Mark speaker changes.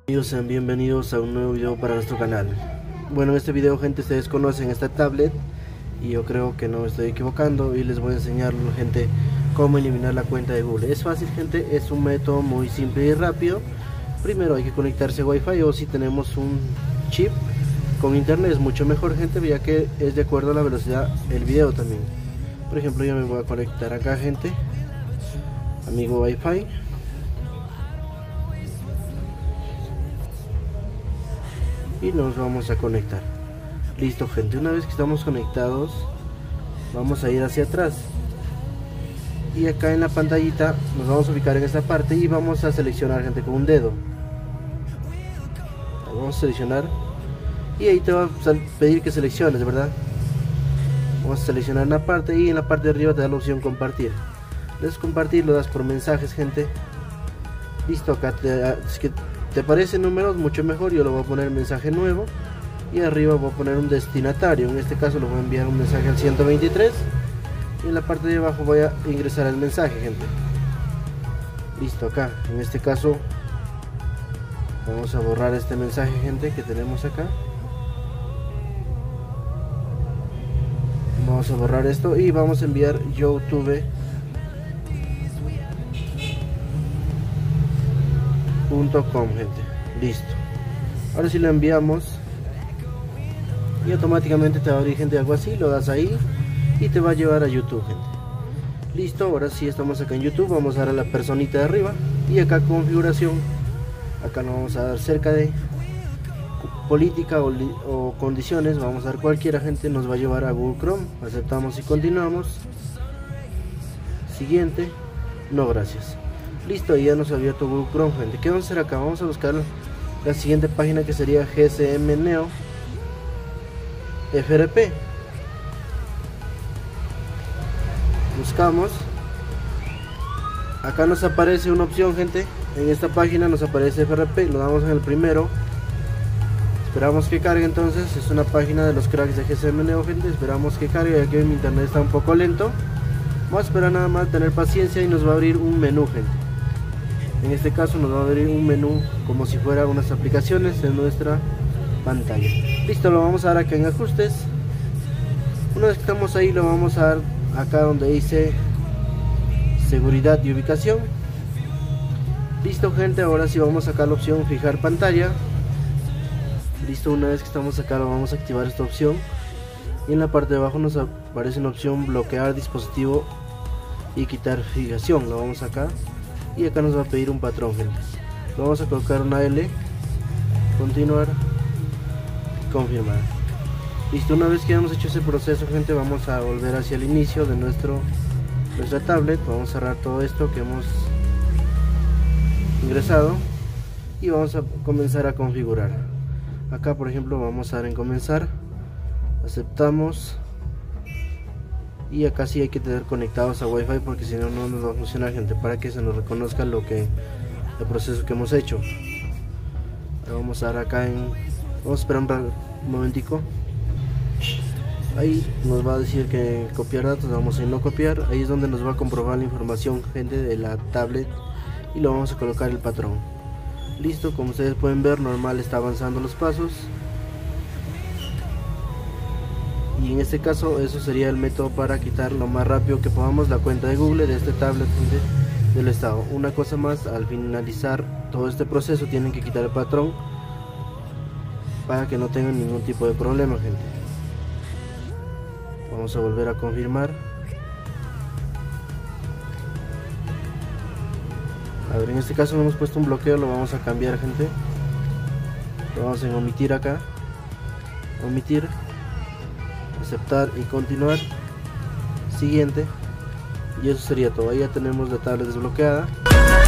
Speaker 1: Amigos, sean bienvenidos a un nuevo video para nuestro canal. Bueno, en este video, gente, ustedes conocen esta tablet y yo creo que no me estoy equivocando, y les voy a enseñar, gente, cómo eliminar la cuenta de Google. Es fácil, gente, es un método muy simple y rápido. Primero hay que conectarse a Wi-Fi, o si tenemos un chip con internet es mucho mejor, gente, ya que es de acuerdo a la velocidad del video también. Por ejemplo, yo me voy a conectar acá, gente, amigo Wi-Fi. Y nos vamos a conectar. Listo, gente, una vez que estamos conectados vamos a ir hacia atrás y acá en la pantallita nos vamos a ubicar en esta parte y vamos a seleccionar, gente, con un dedo. Vamos a seleccionar y ahí te va a pedir que selecciones, ¿verdad? Vamos a seleccionar una parte y en la parte de arriba te da la opción compartir. Le das compartir, lo das por mensajes, gente. Listo, acá es que te aparecen números, mucho mejor. Yo lo voy a poner mensaje nuevo y arriba voy a poner un destinatario. En este caso lo voy a enviar un mensaje al 123 y en la parte de abajo voy a ingresar el mensaje, gente. Listo, acá en este caso vamos a borrar este mensaje, gente, que tenemos acá. Vamos a borrar esto y vamos a enviar youtube.com, gente. Listo, ahora sí lo enviamos y automáticamente te va a abrir, gente, algo así. Lo das ahí y te va a llevar a YouTube, gente. Listo, ahora sí estamos acá en YouTube. Vamos a dar a la personita de arriba y acá configuración. Acá nos vamos a dar cerca de política o condiciones. Vamos a dar cualquiera, gente. Nos va a llevar a Google Chrome. Aceptamos y continuamos. Siguiente. No, gracias. Listo, ya nos ha abierto Google Chrome, gente. ¿Qué vamos a hacer acá? Vamos a buscar la siguiente página, que sería GSM Neo FRP. Buscamos. Acá nos aparece una opción, gente. En esta página nos aparece FRP. Lo damos en el primero. Esperamos que cargue. Entonces es una página de los cracks de GSM Neo, gente. Esperamos que cargue, ya que mi internet está un poco lento. Vamos a esperar nada más, tener paciencia, y nos va a abrir un menú, gente. En este caso nos va a abrir un menú como si fuera unas aplicaciones en nuestra pantalla. Listo, lo vamos a dar acá en ajustes. Una vez que estamos ahí, lo vamos a dar acá donde dice seguridad y ubicación. Listo, gente, ahora sí vamos acá a la opción fijar pantalla. Listo, una vez que estamos acá lo vamos a activar esta opción y en la parte de abajo nos aparece una opción bloquear dispositivo y quitar fijación. Lo vamos acá y acá nos va a pedir un patrón, gente. Lo vamos a colocar una L, continuar, confirmar. Listo, una vez que hemos hecho ese proceso, gente, vamos a volver hacia el inicio de nuestra tablet. Vamos a cerrar todo esto que hemos ingresado y vamos a comenzar a configurar. Acá, por ejemplo, vamos a dar en comenzar, aceptamos, y acá sí hay que tener conectados a Wi-Fi, porque si no, no nos va a funcionar, gente, para que se nos reconozca el proceso que hemos hecho. Ahora vamos a dar acá vamos a esperar un momentico. Ahí nos va a decir que copiar datos, vamos a no copiar. Ahí es donde nos va a comprobar la información, gente, de la tablet, y lo vamos a colocar el patrón. Listo, como ustedes pueden ver, normal, está avanzando los pasos. Y en este caso eso sería el método para quitar lo más rápido que podamos la cuenta de Google de este tablet, gente, del estado. Una cosa más, al finalizar todo este proceso tienen que quitar el patrón para que no tengan ningún tipo de problema, gente. Vamos a volver a confirmar. A ver, en este caso no hemos puesto un bloqueo, lo vamos a cambiar, gente. Lo vamos a omitir acá, omitir, aceptar y continuar, siguiente, y eso sería todo. Ahí ya tenemos la tablet desbloqueada.